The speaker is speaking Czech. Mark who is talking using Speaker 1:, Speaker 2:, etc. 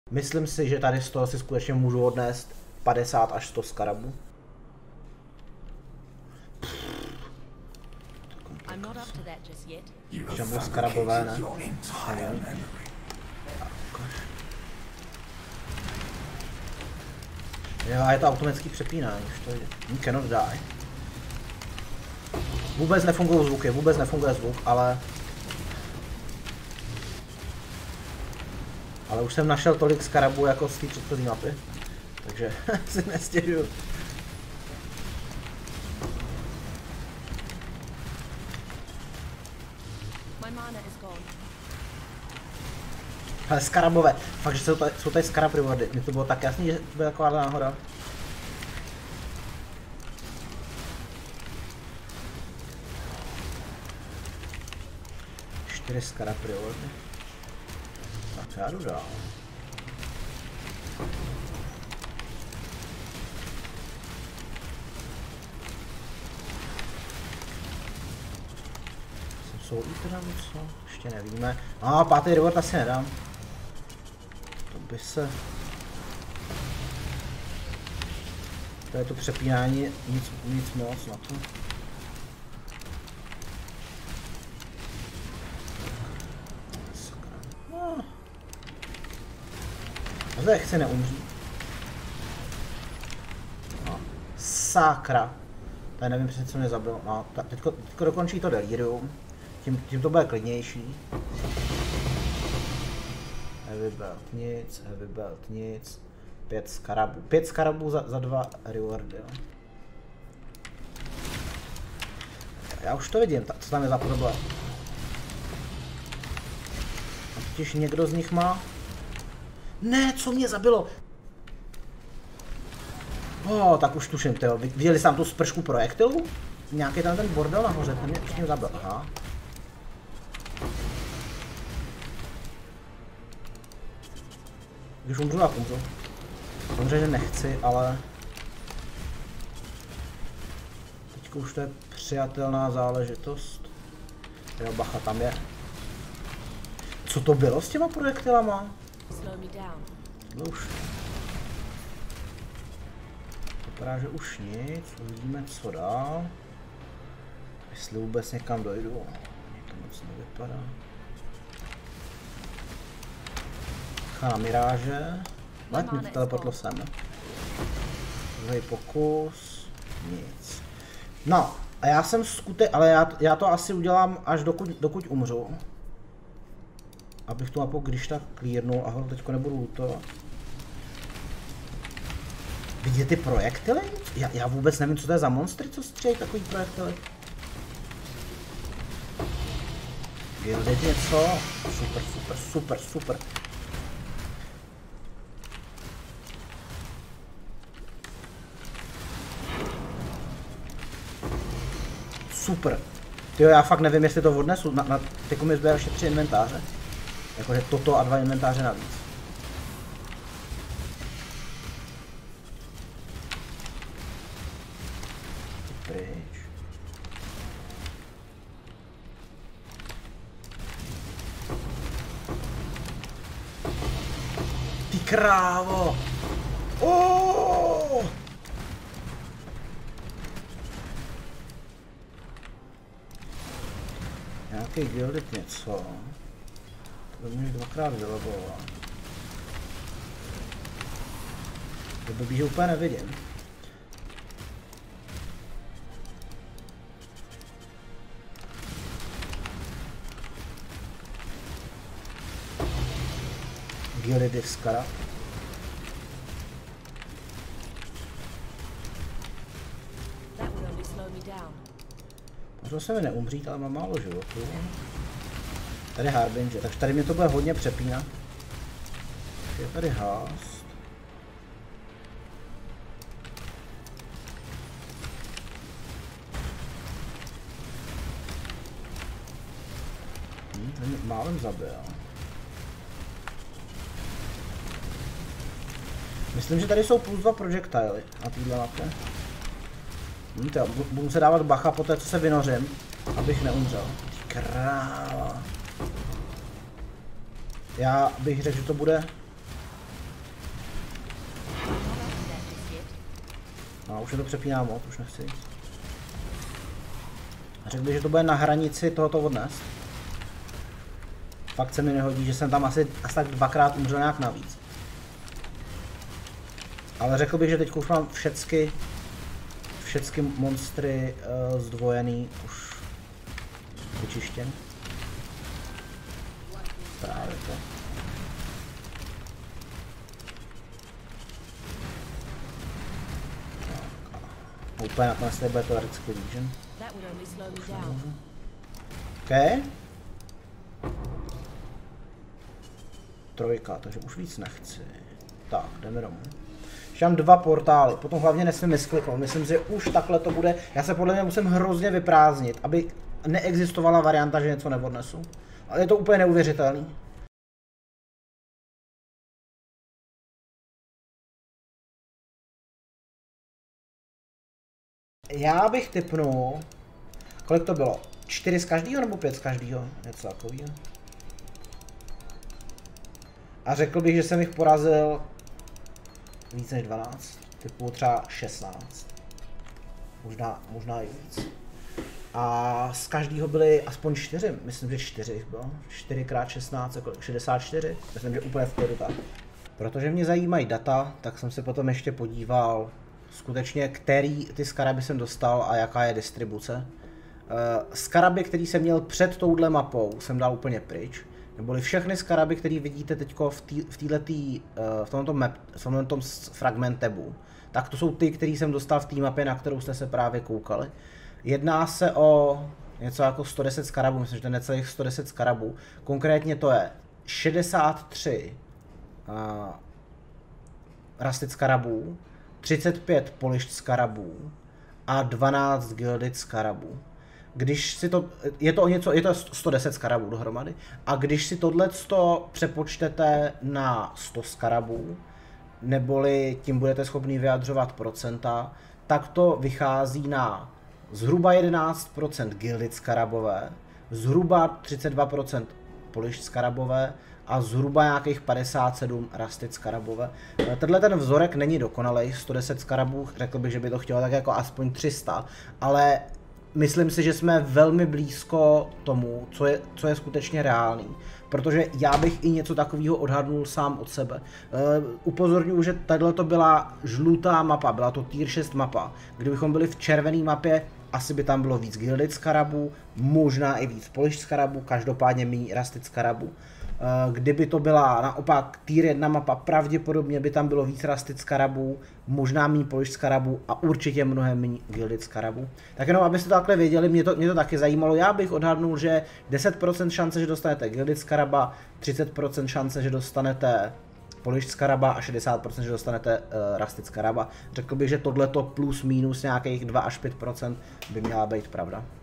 Speaker 1: Myslím si, že tady z toho si skutečně můžu odnést 50 až 100 skarabů. Čemu skarabové, ne? Jo, a je to automatický přepínání, už to jde. Cannot die. Vůbec nefungují zvuky, vůbec nefunguje zvuk, ale už jsem našel tolik skarabů jako z té předchozí mapy, takže si nestěžuju. Ale skarabové, fakt, že jsou tady skarab rewardy, mi to bylo tak jasný, že to byla taková náhoda. Čtyři skarab rewardy. A co já jdu dál? Jsou i teda něco? Ještě nevíme. A pátý reward asi nedám. To by se... To je to přepínání, nic moc na to. No. A zde chce neumřít. No. Sakra. Tady nevím přesně, co mě zabilo. No, teďko dokončí to delirium. Tím to bude klidnější. Heavy belt nic. 5 skarabů. 5 skarabů za 2 rewardy, jo. Já už to vidím, co tam je za problém. A totiž někdo z nich má... Ne, co mě zabilo? Tak už tuším, tyjo. Viděli jste tam tu spršku projektilů? Nějaký tam ten bordel nahoře, ten mě tím zabil, aha. Když umřu, tak umřu. Samozřejmě nechci, ale... Teďka už to je přijatelná záležitost. Jo, bacha, tam je. Co to bylo s těma projektilama? To už... Vypadá, že už nic, uvidíme co dál. Jestli vůbec někam dojdu. To moc nevypadá. Na miráže. Let mi to teleportlo sem. Druhý pokus. Nic. No, a já jsem ale já to asi udělám až dokud umřu. Abych tu mapu když tak clearnul a teďko nebudu lutovat. Vidíte ty projektily? Já vůbec nevím, co to je za monstry, co střílejí takový projektily. Je teď něco? Super. Super. Tyjo, já fakt nevím, jestli to odnesu. Teďko mi zbývá ještě 3 inventáře. Jakože toto a 2 inventáře navíc. Pryč. Ty krávo! Oh! Nějaký gildit něco. To by mě dvakrát vyloboval. To blbý, že úplně nevidím. Gildit skarab. Možná se mi neumřít, ale mám málo životů. Tady Harbinger, takže tady mě to bude hodně přepínat. Je tady Hast. Ten mě málem zabil. Myslím, že tady jsou plus 2 projectily na téhle mapě. Budu se dávat bacha po té, co se vynořím, abych neumřel. Kráva. Já bych řekl, že to bude No, už je to přepíná moc, už nechci. A řekl bych, že to bude na hranici tohoto odnes. Fakt se mi nehodí, že jsem tam asi tak dvakrát umřel nějak navíc. Ale řekl bych, že teď už mám všechny monstry zdvojený už vyčištěn. Právě to. Tak. Úplně nakonec tady bude to Red Collision. OK. Trojka, takže už víc nechci. Tak, jdeme domů. Ještě mám 2 portály, potom hlavně nesmím miskliknout. Myslím, že už takhle to bude. Já se podle mě musím hrozně vyprázdnit, aby neexistovala varianta, že něco neodnesu. Ale je to úplně neuvěřitelný. Já bych tipnul, kolik to bylo? 4 z každého nebo 5 z každého? Něco takového. A řekl bych, že jsem jich porazil víc než 12. Typu třeba 16. Možná i víc. A z každého byly aspoň 4. Myslím, že 4 jich bylo. 4x16, jako 64. Myslím, že úplně v klidu tak. Protože mě zajímají data, tak jsem se potom ještě podíval skutečně, který ty skaraby jsem dostal a jaká je distribuce. Skaraby, který jsem měl před touhle mapou, jsem dal úplně pryč. Neboli všechny skaraby, které vidíte teď v tomto fragment tabu, tak to jsou ty, které jsem dostal v té mapě, na kterou jste se právě koukali. Jedná se o něco jako 110 skarabů, myslím, že to je necelých 110 skarabů. Konkrétně to je 63 Rusted skarabů, 35 Polished skarabů a 12 Gilded skarabů. Když si to, je to 110 skarabů dohromady, a když si tohleto přepočtete na 100 skarabů, neboli tím budete schopni vyjadřovat procenta, tak to vychází na zhruba 11% Gilded skarabové, zhruba 32% Polished skarabové a zhruba nějakých 57 Rusted skarabové. Tenhle ten vzorek není dokonalej, 110 skarabů, řekl bych, že by to chtělo tak jako aspoň 300, ale myslím si, že jsme velmi blízko tomu, co je skutečně reálný, protože já bych i něco takového odhadnul sám od sebe. Upozorňuji, že tahle to byla žlutá mapa, byla to tier 6 mapa. Kdybychom byli v červené mapě, asi by tam bylo víc Gilded skarabů, možná i víc Polished skarabů, každopádně méně Rusted skarabů. Kdyby to byla naopak tier 1 mapa, pravděpodobně by tam bylo víc Rusted skarabů, možná méně Polished skarabů a určitě mnohem méně Gilded skarabů. Tak jenom abyste to takhle věděli, mě to taky zajímalo, já bych odhadnul, že 10% šance, že dostanete Gilded skaraba, 30% šance, že dostanete Polished skaraba a 60%, že dostanete Rusted skaraba. Řekl bych, že tohleto plus minus nějakých 2 až 5% by měla být pravda.